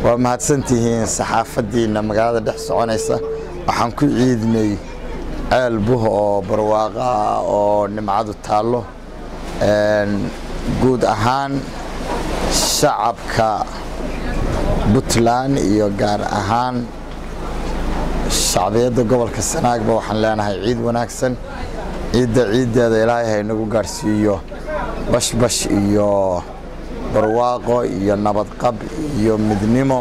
ومهدسنتيهين صحافتينا مقالة دح سعونيسا waxaan ku ciidnay ceel buh oo barwaaqa oo nimcadu taalo guud ahaan shacabka Puntland iyo gaar ahaan shacbiyada gobolka Sanaagba waxaan leenahay ciid wanaagsan ciideeda Ilaahay nagu gaarsiiyo bash iyo barwaaqo iyo nabad qab iyo midnimo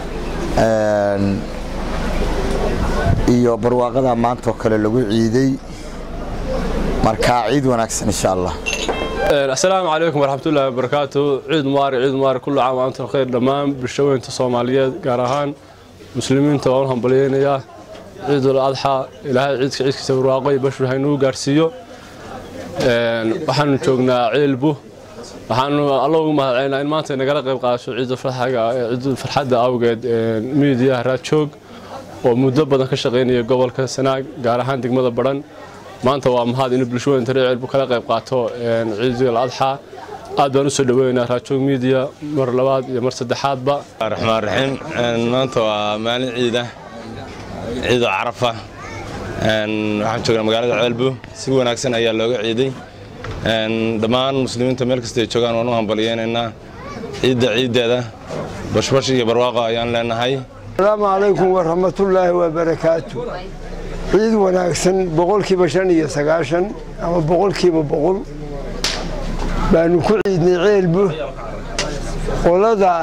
iyo barwaaqada maanta kale lagu ciiday marka ciid wanaagsan insha Allah. السلام عليكم ورحمة الله وبركاته. عيد مبارك كل عام وأنتم بخير دمان بالشوين الصوماليات قارهان مسلمين توانهم بلينيا عيد الأضحى إلى عيد كسب الواقي بشر هينو غارسيو waxaan joognaa ciilbu waxaan Allahu ma hayna in maanta naga qayb qaadasho ciid farxada awgeed media raadjoog oo muddo badan ka shaqeynaya gobolka Sanaag gaar ahaan degmada Badhan maanta waa mahad in bulshooyinta reer ciilbu kala qayb qaato ciid al-adha aad baan u soo dhaweynaa raadjoog media mar labaad iyo mar saddexaadba Rahmaan Rahiim maanta waa maalin ciid Carafa waxaan joognaa magaalada Ciilbu si wanaagsan ayaa looga ciiday dhammaan muslimiinta meel kasta ay joogaan waan u hambalyeynaa ciideeda bashbash iyo barwaaqo ayaan leenahay. Assalaamu alaykum wa rahmatullaahi wa barakaatuh. ciid wanaagsan boqolkiiba 95 ama boqolkiiba 100 baanu ku ciidnay Ciilbu qolada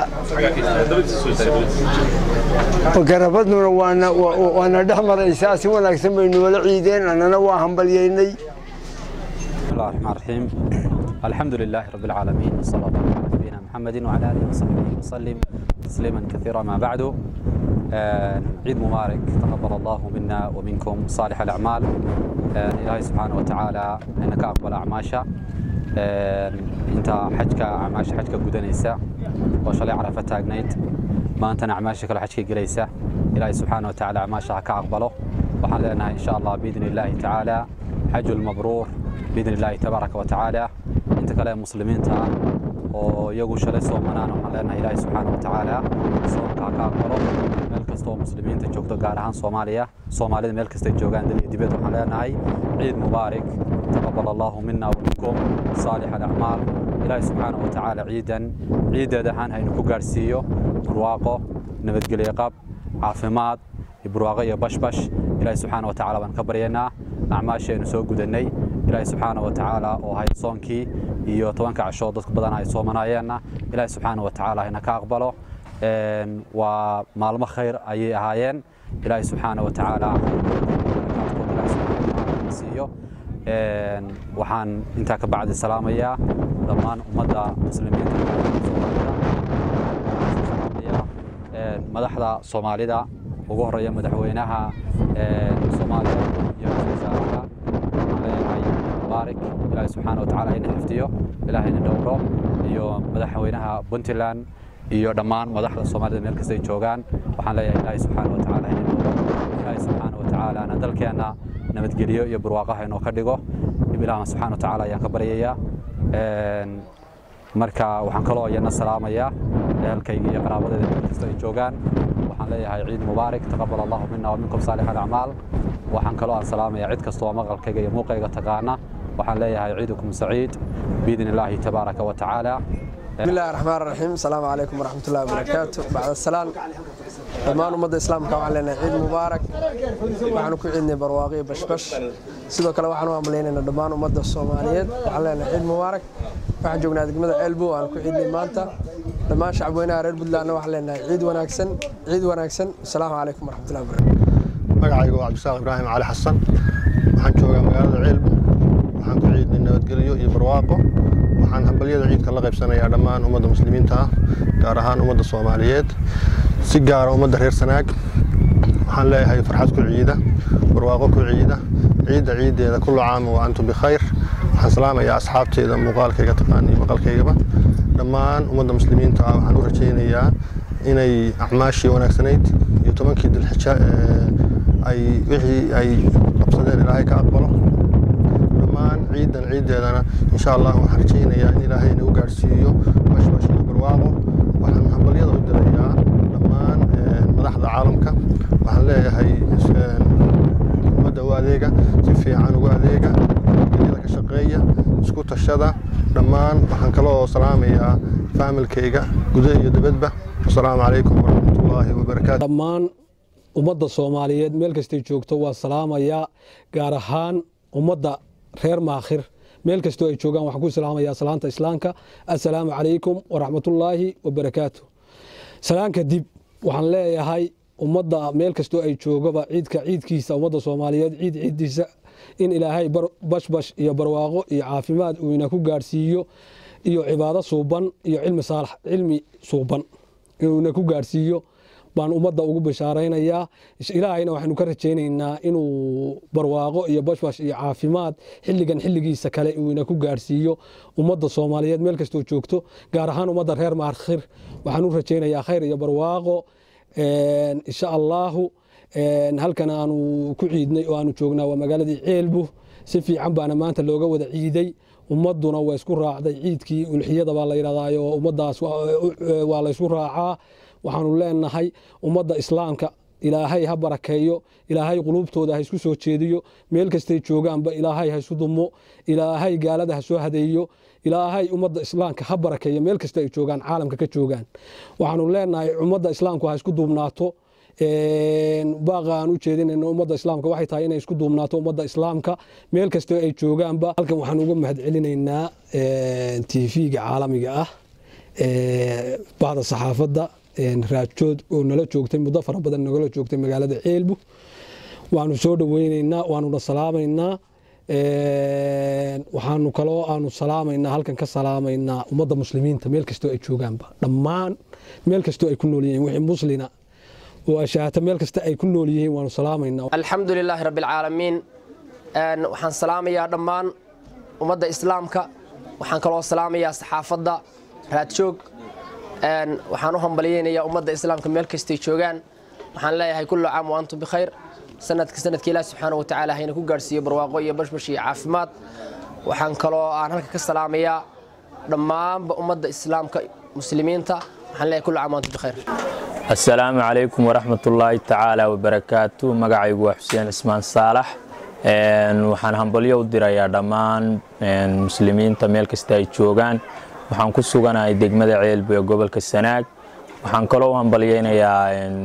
وقربتنا وانا دحمر اساسي wanaagsan baynu wala ciideen anana waa hambalyeynay. بسم الله الرحمن الرحيم. الحمد لله رب العالمين صلى الله على نبينا محمد وعلى اله وصحبه وسلم تسليما كثيرا ما بعد. عيد مبارك تقبل الله منا ومنكم صالح الاعمال. إلهي سبحانه وتعالى انك اقبل اعماشا انت حجك اعماش حجك غدنيسا وشلي عرفه تاغنيت ما أنت نعماشك كل حكي جليسة إلهي سبحانه وتعالى عماشها كأقبله وحلنا إن شاء الله بإذن الله تعالى حج المبرور بإذن الله تبارك وتعالى أنت كلا مسلمين تا ويقول شلي صومنا وحلنا إلهي سبحانه وتعالى صوم كأقبله ملك صوم مسلمين تجوكتو قارهان صوماليا ملك استجوجان دبيت وحلنا عيد مبارك تقبل الله منا ومنكم صالح الأعمال. إلهي سبحانه وتعالى عيدا دهان هاي نكو غارسيو برواقو نبدقلي قاب عافمات برواقية بشبش. إلهي سبحانه وتعالى بنكبرينا أعماشي نسوق قدني إلهي سبحانه وتعالى وهاي صونكي iyo tobanka casho dadku badan ay soomanayeen Ilaahay subhanahu wa ta'ala ina ka aqbalo waa maalmo khayr ay ahaayeen Ilaahay subhanahu wa ta'ala siiyo waxaan inta ka bacdi salaamaya dhammaan ummadda muslimiinta madaxda Soomaalida ugu horeeya madaxweynaha Soomaaliya iyo wasaaraha مبارك إلهي سبحانه وتعالى إن حفتيه إلهي ندوره iyo madaxweynaha Puntland iyo dhammaan madaxda Soomaalida meel kasta ay joogaan waxaan leeyahay Ilaahay subhanahu wa ta'ala inuu Ilaahay subhanahu wa ta'ala ana dalkeena nabadgeliyo iyo barwaaqo inoo ka dhigo Ilaahay subhanahu wa ta'ala ayaan ka baryayaa marka waxaan kaloo iyana salaamaya ehelkayga iyo qaraabadayda meel kasta ay joogaan waxaan leeyahay ciid mubaarak taqabbal Allahu minna wa minkum salih al-a'mal waxaan kaloo salaamaya cid kasta oo maqalkayga iyo muuqayga taqaana waxaan leeyahay ciidukum saciid باذن الله تبارك وتعالى. بسم الله الرحمن الرحيم. السلام عليكم ورحمة الله وبركاته. بعد السلام دمان أمد الإسلام كان لنا عيد مبارك وحنا كعيدنا برواقي بشبش sidoo kale waxaan u amaleynaa dhammaan ummadda Soomaaliyeed waxaan leenahay ciid mubaarak waxaan joognaa degmada Ciilbu aan ku ciidnay maanta dhammaan shacabweynaha reer Puntland waxaan leenahay ciid wanaagsan assalaamu calaykum waraxmatullaahi wabarakaatuh. magacaygu waa Cabdisaaq Ibraahim Cali Xasan waxaan joogaa magaalada Ciilbu waxaan ku ciidnay nabadgelyo iyo barwaaqo waxaan hambaliyada ciidka la qaybsanayaa dhammaan ummadda muslimiinta ah gaar ahaan ummadda Soomaaliyeed si gaar ah ummadda reer Sanaag waxaan leeyahay farxad ku ciida barwaaqo ku ciida ciideeda kullu caam wa antum bikhair waxaan salaamayaa asxaabteeda muuqaalkayga taqaani maqalkaygaba dhammaan ummadda muslimiinta ah waxaan u rajaynayaa inay acmaashii wanaagsanayd iyo tobankii dilxija ay wixii ay qabsadeen Ilaahay ka aqbalo dhammaan ciideedana insha Allah waxaan rajaynayaa in Ilaahay nagu gaarsiiyo bashbash iyo barwaaqo waxaan hambaliyada u dirayaa dhammaan madaxda caalamka waxaan leeyahay ummadda u adeega si fiican ugu adeega nabadgelyada ka shaqeeya isku tashada dhammaan waxaan kaloo salaamayaa faamilkayga gudaha iyo dibadba wasalaamu calaykum waraxmatullaahi wabarakaatu dhammaan ummadda Soomaaliyeed meel kastay joogto waa salaamaya gaar ahaan ummadda reer Maakhir meel kasto ay joogaan waxaan ku salaamayaa salaanta islaamka assalaamu calaykum waraxmatullaahi wabarakaatu salaanka dib waxaan leeyahay ummadda meel kasto ay joogaba ciidkiisa ummadda Soomaaliyeed ciidiisa in ilaahay bashbash iyo barwaaqo iyo caafimaad uu ina ku gaarsiiyo iyo cibaado suuban iyo cilmi suuban inuu ina ku gaarsiiyo baan ummadda ugu bashaaraynayaa ilaahayna waxaanu ka rajaynaynaa inuu barwaaqo iyo bashbash iyo caafimaad xilligiisa kale uu ina ku gaarsiiyo ummadda Soomaaliyeed meel kasto joogto gaar ahaan ummadda reer Maakhir waxaanu rajaynayaa khayr iyo barwaaqo insha Allah halkan aanu ku ciidnay oo aanu joognaa waa magaaladii Ceelbu si fiican baana maanta looga wada ciiday ummaduna waa isku raacday ciidkii ulxiyada baa la yiraahdaa ummadaas waa la isku raacaa waxaanu leenahay ummadda islaamka ilaahay ha barakeeyo ilaahay qulubtooda ha isku soo jeediyo meel kastay joogaanba ilaahay ha isu dumo ilaahay gaalada ha soo hadeeyo ilaahay ummadda islaamka ha barakeeyo meel kasta ay joogaan caalamka ka joogaan waxaanu leenahay ummadda islaamku ha isku duubnaato baaqaan u jeedinayna ummadda islaamka waxay tahay inay isku duubnaato ummadda islaamka meel kasta ay joogaanba halkan waxaan uga mahadcelinaynaa TV-ga caalamiga ah bahda saxaafadda raadjood oo nala joogtay muddo fara badan nagala joogtay magaalada Ceelbu waanu soo dhaweynaynaa waanu salaamaynaa waxaanu kaloo aanu salaamaynaa halkan ka salaamaynaa ummadda muslimiinta meel kasto ay joogaanba dhammaan meel kasto ay ku nool yihiin wixii muslina oo ashaata meel kasta ay ku nool yihiin waanu salaamaynaa alxamdulilaahi rabbil caalamiin waxaan salaamayaa dhammaan ummadda islaamka waxaan kaloo salaamayaa saxaafadda raadjoog waxaan u hambaliyeynayaa ummadda islaamka meel kastay joogaan waxaan leeyahay kullu caam wa antum bikhayr sanadkii Ilaahay subhanahu wa ta'ala hayna ku gaarsiiyo barwaaqo iyo bashbash iyo caafimaad waxaan kaloo aan halka ka salaamayaa dhammaan ummadda islaamka muslimiinta waxaan leeyahay kullu caam wa antum bikhayr assalaamu calaykum waraxmatullaahi ta'ala wabarakaatu magacaygu waa Xuseen Ismaan Saalax waxaan hambalyo u dirayaa dhammaan muslimiinta meel kasta ay joogaan waxaan ku suganahay degmada Ceelbu ee gobolka Sanaag waxaan kaloo hambaliyeynayaa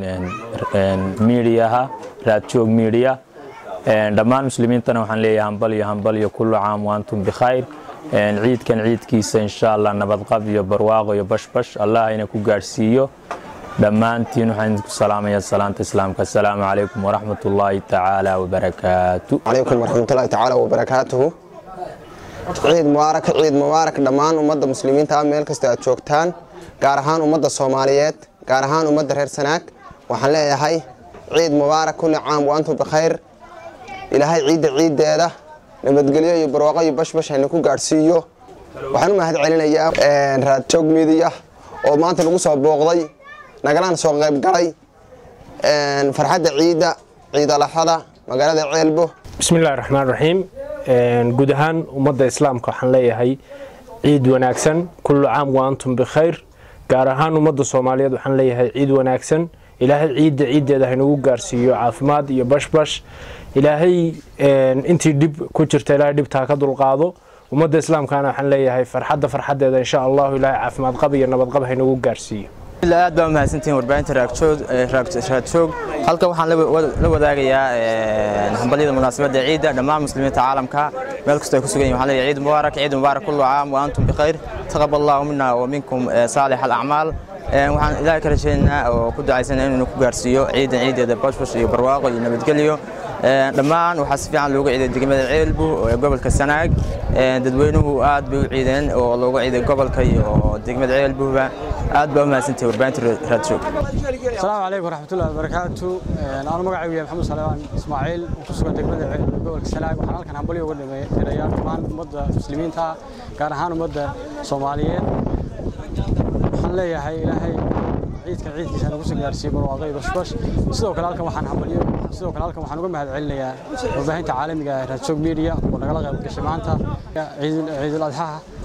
meediyaha raadjoog media dhammaan muslimiintana waxaan leeyahay hambalyo kullu caam wa antum bikhayr ciidkan ciidkiisa insha Allah nabad qab iyo barwaaqo iyo bashbash Allah ina ku gaarsiiyo dhammaantiin waxaan ku salaamayaa salaanta islaamka assalaamu calaykum waraxmatullaahi ta'ala wabarakaatu calaykum waraxmatullaahi ta'ala wabarakaatuhu ciid mubaarak dhammaan ummadda muslimiinta meel kasta aad joogtaan gaar ahaan ummadda Soomaaliyeed gaar ahaan ummadda reer Sanaag waxaan leeyahay ciid mubaarak kulli caam wa antum bikhayr ilaahay ciideeda nabadgelyo iyo barwaaqo iyo bashbash aynu ku gaarsiiyo waxaan u mahadcelinayaa raadjoog media oo maanta lagu soo booqday nagalaan soo qayb galay farxadda ciid al-adha magaalada Ceelbu bismillaahir rahmaanir rahiim guud ahaan ummadda islaamka waxaan leeyahay ciid wanaagsan kullu caam wa antum bikhayr gaar ahaan ummadda Soomaaliyeed waxaan leeyahay ciid wanaagsan ilaahay ciideeda haynagu gaarsiiyo caafimaad iyo bashbash ilaahay intii dib ku jirta ilaahay dibta ka dulqaado ummadda islaamkana waxaan leeyahay farxadeeda insha Allah ilaahay caafimaad qab iyo nabad qab haynagu gaarsiiyo aad baa mahadsantiin warbaahinta raadjoog halkan waxaan la wadaagayaa hambaliyada munaasabadda ciida dhammaan muslimiinta caalamka meel kasta ay ku sugan yihiin waxaan leeyahay ciid mubaarak kullu caam wa antum bikhayr taqabbalallahu minna wa minkum saalih al-a'maal waxaan ilaahay ka rajaynaynaa oo ku ducaysanaynaa inuu ku gaarsiiyo ciideeda bashbash iyo barwaaqo iyo nabadgelyo dhammaan waxaa si fiican looga ciiday degmada Ceelbu ee gobolka Sanaag dadweynuhu aad bay u ciideen oo looga ciiday gobolka iyo degmada Ceelbuba aad baa mahadsantahay warbaahinta raadjoog السلام عليكم ورحمة الله وبركاته. أنا مقعد محمد سليمان إسماعيل وكسر دقمة الجبل السلاج وحنا كان حنبلي وقول ريال كمان مدة مسلمين تا كان هانو مدة صوماليين حنا ليه هاي عيد كعيد كنا نقول جالسين برواقي بس سلوك العالم وحنا حنبلي سلوك العالم وحنا نقول مهد عليا وبهين تعالم راديو ميديا ونقلق كشمانتا عيد الأضحى